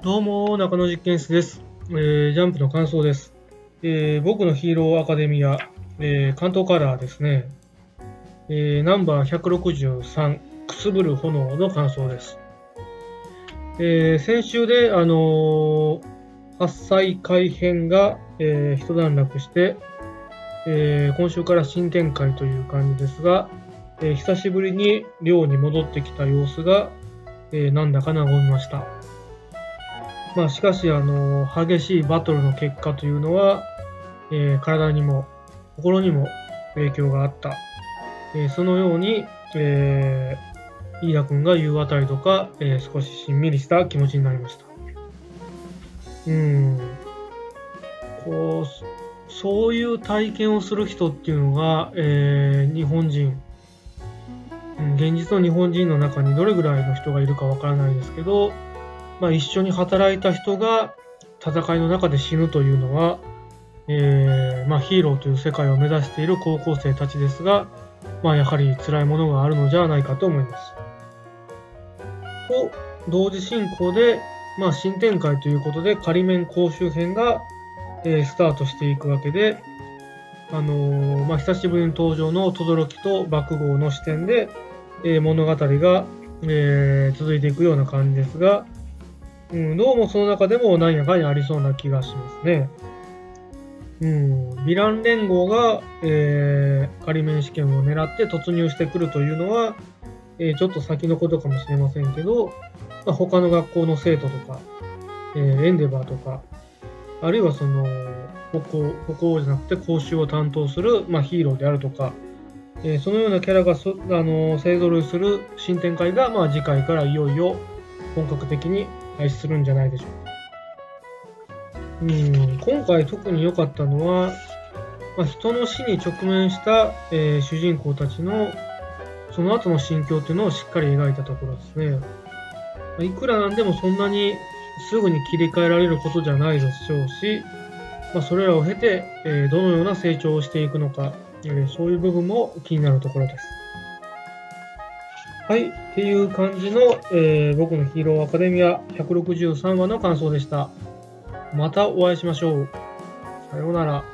どうも、中野実験室です。ジャンプの感想です。僕のヒーローアカデミア、関東カラーですね。ナンバー163、くすぶる炎の感想です。先週で、発災改編が、一段落して、今週から新展開という感じですが、久しぶりに寮に戻ってきた様子が、なんだか和みました。しかし、激しいバトルの結果というのは、体にも心にも影響があった。そのように、飯田君が言うあたりとか、少ししんみりした気持ちになりました。そういう体験をする人っていうのが、日本人、現実の日本人の中にどれぐらいの人がいるかわからないですけど、一緒に働いた人が戦いの中で死ぬというのは、ヒーローという世界を目指している高校生たちですが、やはり辛いものがあるのじゃないかと思います。と同時進行で、新展開ということで仮面講習編が、スタートしていくわけで、久しぶりに登場の轟と爆豪の視点で、物語が、続いていくような感じですが、どうもその中でも何やかにありそうな気がしますね。ヴィラン連合が、仮面試験を狙って突入してくるというのは、ちょっと先のことかもしれませんけど、他の学校の生徒とか、エンデバーとか、あるいはその歩行じゃなくて講習を担当する、ヒーローであるとか、そのようなキャラが勢ぞろいする新展開が、次回からいよいよ本格的に開始するんじゃないでしょうか。今回特に良かったのは、人の死に直面した、主人公たちのその後の心境というのをしっかり描いたところですね。いくらなんでもそんなにすぐに切り替えられることじゃないでしょうし、それらを経て、どのような成長をしていくのか、そういう部分も気になるところです。はい、っていう感じの、僕のヒーローアカデミア163話の感想でした。またお会いしましょう。さようなら。